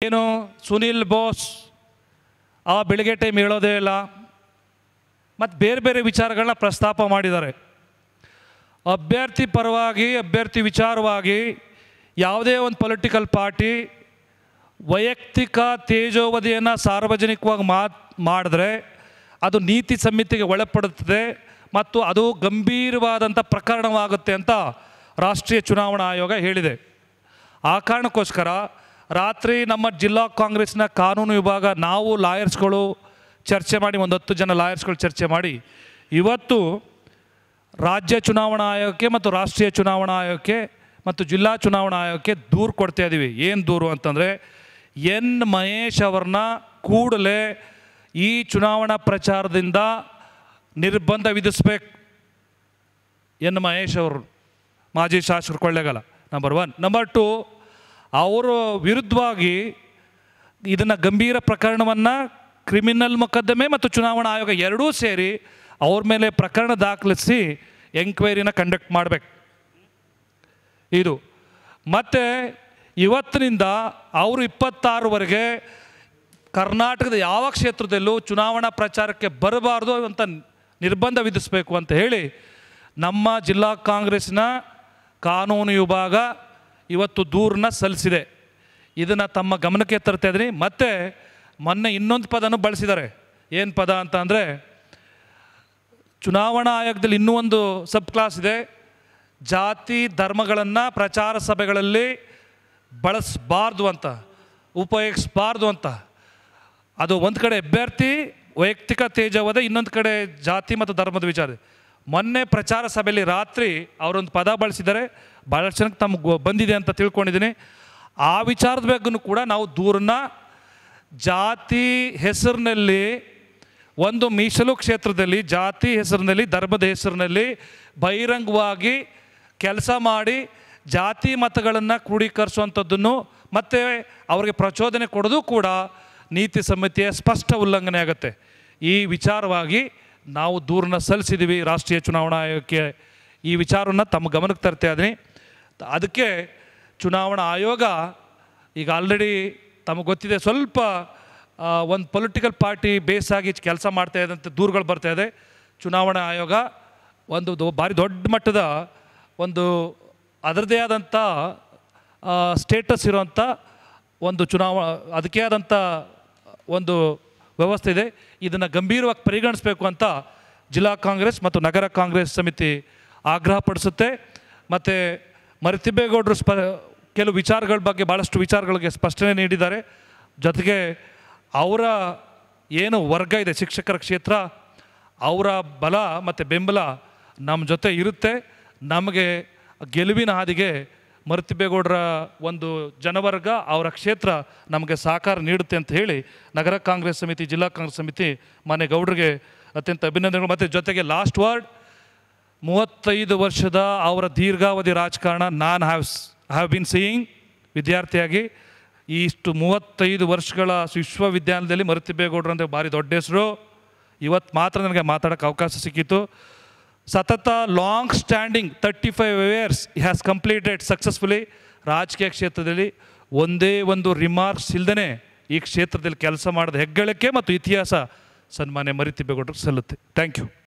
ಏನು ಸುನಿಲ್ ಬೋಸ್ ಬೆಳಗ್ಗೆ ಟೈಮ್ ಹೇಳೋದೇ ಇಲ್ಲ, ಮತ್ತು ಬೇರೆ ಬೇರೆ ವಿಚಾರಗಳನ್ನ ಪ್ರಸ್ತಾಪ ಮಾಡಿದ್ದಾರೆ. ಅಭ್ಯರ್ಥಿ ಪರವಾಗಿ ಅಭ್ಯರ್ಥಿ ವಿಚಾರವಾಗಿ ಯಾವುದೇ ಒಂದು ಪೊಲಿಟಿಕಲ್ ಪಾರ್ಟಿ ವೈಯಕ್ತಿಕ ತೇಜೋವಧಿಯನ್ನು ಸಾರ್ವಜನಿಕವಾಗಿ ಮಾಡಿದ್ರೆ ಅದು ನೀತಿ ಸಂಹಿತೆಗೆ ಒಳಪಡುತ್ತದೆ ಮತ್ತು ಅದು ಗಂಭೀರವಾದಂಥ ಪ್ರಕರಣವಾಗುತ್ತೆ ಅಂತ ರಾಷ್ಟ್ರೀಯ ಚುನಾವಣಾ ಆಯೋಗ ಹೇಳಿದೆ. ಆ ಕಾರಣಕ್ಕೋಸ್ಕರ ರಾತ್ರಿ ನಮ್ಮ ಜಿಲ್ಲಾ ಕಾಂಗ್ರೆಸ್ನ ಕಾನೂನು ವಿಭಾಗ ನಾವು ಲಾಯರ್ಸ್ಗಳು ಚರ್ಚೆ ಮಾಡಿ, ಒಂದು 10 ಜನ ಲಾಯರ್ಸ್ಗಳು ಚರ್ಚೆ ಮಾಡಿ ಇವತ್ತು ರಾಜ್ಯ ಚುನಾವಣಾ ಆಯೋಗಕ್ಕೆ ಮತ್ತು ರಾಷ್ಟ್ರೀಯ ಚುನಾವಣಾ ಆಯೋಗಕ್ಕೆ ಮತ್ತು ಜಿಲ್ಲಾ ಚುನಾವಣಾ ಆಯೋಗಕ್ಕೆ ದೂರು ಕೊಡ್ತಾ ಇದ್ದೀವಿ. ಏನು ದೂರು ಅಂತಂದರೆ, ಎನ್ ಮಹೇಶ್ ಅವ್ರನ್ನ ಕೂಡಲೇ ಈ ಚುನಾವಣಾ ಪ್ರಚಾರದಿಂದ ನಿರ್ಬಂಧ ವಿಧಿಸ್ಬೇಕು. ಎನ್ ಮಹೇಶ್ ಅವರು ಮಾಜಿ ಶಾಸಕರು ಕೊಳ್ಳೇಗಾಲ ನಂಬರ್ 1. ನಂಬರ್ 2, ಅವರು ವಿರುದ್ಧವಾಗಿ ಇದನ್ನು ಗಂಭೀರ ಪ್ರಕರಣವನ್ನು ಕ್ರಿಮಿನಲ್ ಮೊಕದ್ದಮೆ ಮತ್ತು ಚುನಾವಣಾ ಆಯೋಗ ಎರಡೂ ಸೇರಿ ಅವ್ರ ಮೇಲೆ ಪ್ರಕರಣ ದಾಖಲಿಸಿ ಎಂಕ್ವೈರಿನ ಕಂಡಕ್ಟ್ ಮಾಡಬೇಕು. ಇದು ಮತ್ತು ಇವತ್ತಿನಿಂದ ಅವರು 26ವರೆಗೆ ಕರ್ನಾಟಕದ ಯಾವ ಕ್ಷೇತ್ರದಲ್ಲೂ ಚುನಾವಣಾ ಪ್ರಚಾರಕ್ಕೆ ಬರಬಾರ್ದು ಅಂತ ನಿರ್ಬಂಧ ವಿಧಿಸಬೇಕು ಅಂತ ಹೇಳಿ ನಮ್ಮ ಜಿಲ್ಲಾ ಕಾಂಗ್ರೆಸ್ನ ಕಾನೂನು ವಿಭಾಗ ಇವತ್ತು ದೂರನ್ನ ಸಲ್ಲಿಸಿದೆ. ಇದನ್ನು ತಮ್ಮ ಗಮನಕ್ಕೆ ತರ್ತಾ ಇದ್ದೀನಿ. ಮತ್ತು ಮೊನ್ನೆ ಇನ್ನೊಂದು ಪದನೂ ಬಳಸಿದ್ದಾರೆ. ಏನು ಪದ ಅಂತ ಅಂದರೆ, ಚುನಾವಣಾ ಆಯೋಗದಲ್ಲಿ ಇನ್ನೂ ಒಂದು ಸಬ್ ಕ್ಲಾಸ್ ಇದೆ, ಜಾತಿ ಧರ್ಮಗಳನ್ನು ಪ್ರಚಾರ ಸಭೆಗಳಲ್ಲಿ ಬಳಸಬಾರ್ದು ಅಂತ, ಉಪಯೋಗಿಸಬಾರ್ದು ಅಂತ. ಅದು ಒಂದು ಕಡೆ ಅಭ್ಯರ್ಥಿ ವೈಯಕ್ತಿಕ ತೇಜವದೆ, ಇನ್ನೊಂದು ಕಡೆ ಜಾತಿ ಮತ್ತು ಧರ್ಮದ ವಿಚಾರ. ಮೊನ್ನೆ ಪ್ರಚಾರ ಸಭೆಯಲ್ಲಿ ರಾತ್ರಿ ಅವರೊಂದು ಪದ ಬಳಸಿದ್ದಾರೆ, ಭಾಳಷ್ಟು ಜನಕ್ಕೆ ತಮಗೆ ಬಂದಿದೆ ಅಂತ ತಿಳ್ಕೊಂಡಿದ್ದೀನಿ. ಆ ವಿಚಾರದ ಬಗ್ಗೆನೂ ಕೂಡ ನಾವು ದೂರನ್ನ, ಜಾತಿ ಹೆಸರಿನಲ್ಲಿ ಒಂದು ಮೀಸಲು ಕ್ಷೇತ್ರದಲ್ಲಿ ಜಾತಿ ಹೆಸರಿನಲ್ಲಿ ಧರ್ಮದ ಹೆಸರಿನಲ್ಲಿ ಬಹಿರಂಗವಾಗಿ ಕೆಲಸ ಮಾಡಿ ಜಾತಿ ಮತಗಳನ್ನು ಕ್ರೋಢೀಕರಿಸುವಂಥದ್ದನ್ನು ಮತ್ತು ಅವರಿಗೆ ಪ್ರಚೋದನೆ ಕೊಡೋದು ಕೂಡ ನೀತಿ ಸಂಹಿತೆಯ ಸ್ಪಷ್ಟ ಉಲ್ಲಂಘನೆ ಆಗುತ್ತೆ. ಈ ವಿಚಾರವಾಗಿ ನಾವು ದೂರನ್ನ ಸಲ್ಲಿಸಿದ್ದೀವಿ ರಾಷ್ಟ್ರೀಯ ಚುನಾವಣಾ ಆಯೋಗಕ್ಕೆ. ಈ ವಿಚಾರವನ್ನು ತಮ್ಮ ಗಮನಕ್ಕೆ ತರ್ತಾ ಇದ್ದೀನಿ. ಅದಕ್ಕೆ ಚುನಾವಣಾ ಆಯೋಗ ಈಗ ಆಲ್ರೆಡಿ ತಮಗೆ ಗೊತ್ತಿದೆ, ಸ್ವಲ್ಪ ಒಂದು ಪೊಲಿಟಿಕಲ್ ಪಾರ್ಟಿ ಬೇಸಾಗಿ ಕೆಲಸ ಮಾಡ್ತಾ ಇದ್ದಂಥ ದೂರುಗಳು ಬರ್ತಾ ಇದೆ. ಚುನಾವಣಾ ಆಯೋಗ ಒಂದು ಭಾರಿ ದೊಡ್ಡ ಮಟ್ಟದ ಒಂದು ಅದರದೇ ಆದಂಥ ಸ್ಟೇಟಸ್ ಇರೋಂಥ ಒಂದು ಅದಕ್ಕೆ ಆದಂಥ ಒಂದು ವ್ಯವಸ್ಥೆ ಇದೆ. ಇದನ್ನು ಗಂಭೀರವಾಗಿ ಪರಿಗಣಿಸಬೇಕು ಅಂತ ಜಿಲ್ಲಾ ಕಾಂಗ್ರೆಸ್ ಮತ್ತು ನಗರ ಕಾಂಗ್ರೆಸ್ ಸಮಿತಿ ಆಗ್ರಹಪಡಿಸುತ್ತೆ. ಮತ್ತು ಮರಿತಿಬ್ಬೇಗೌಡರು ಕೆಲವು ವಿಚಾರಗಳ ಬಗ್ಗೆ ಭಾಳಷ್ಟು ವಿಚಾರಗಳಿಗೆ ಸ್ಪಷ್ಟನೆ ನೀಡಿದ್ದಾರೆ. ಜೊತೆಗೆ ಅವರ ಏನು ವರ್ಗ ಇದೆ ಶಿಕ್ಷಕರ ಕ್ಷೇತ್ರ, ಅವರ ಬಲ ಮತ್ತು ಬೆಂಬಲ ನಮ್ಮ ಜೊತೆ ಇರುತ್ತೆ. ನಮಗೆ ಗೆಲುವಿನ ಹಾದಿಗೆ ಮರಿತಿಬ್ಬೇಗೌಡರ ಒಂದು ಜನವರ್ಗ, ಅವರ ಕ್ಷೇತ್ರ ನಮಗೆ ಸಹಕಾರ ನೀಡುತ್ತೆ ಅಂತ ಹೇಳಿ ನಗರ ಕಾಂಗ್ರೆಸ್ ಸಮಿತಿ, ಜಿಲ್ಲಾ ಕಾಂಗ್ರೆಸ್ ಸಮಿತಿ ಮಾನ್ಯ ಗೌಡರಿಗೆ ಅತ್ಯಂತ ಅಭಿನಂದನೆಗಳು. ಮತ್ತು ಜೊತೆಗೆ ಲಾಸ್ಟ್ ವರ್ಡ್, 35 ವರ್ಷದ ಅವರ ದೀರ್ಘಾವಧಿ ರಾಜಕಾರಣ ನಾನು ಹ್ಯಾವ್ ಬಿನ್ ಸೀಯಿಂಗ್ ವಿದ್ಯಾರ್ಥಿಯಾಗಿ. ಇಷ್ಟು 35 ವರ್ಷಗಳ ವಿಶ್ವವಿದ್ಯಾಲಯದಲ್ಲಿ ಮರಿತಿಬ್ಬೇಗೌಡರು ಅಂದರೆ ಭಾರಿ ದೊಡ್ಡ ಹೆಸರು. ಇವತ್ತು ಮಾತ್ರ ನನಗೆ ಮಾತಾಡೋಕ್ಕೆ ಅವಕಾಶ ಸಿಕ್ಕಿತು. ಸತತ long standing 35 years has completed successfully. ರಾಜಕೀಯ ಕ್ಷೇತ್ರದಲ್ಲಿ ಒಂದೇ ಒಂದು ರಿಮಾರ್ಕ್ಸ್ ಇಲ್ಲದೇ ಈ ಕ್ಷೇತ್ರದಲ್ಲಿ ಕೆಲಸ ಮಾಡಿದ ಹೆಗ್ಗಳಿಕೆ ಮತ್ತು ಇತಿಹಾಸ ಸನ್ಮಾನ್ಯ ಮರಿತಿಬ್ಬೇಗೌಡರಿಗೆ ಸಲ್ಲುತ್ತೆ. Thank you.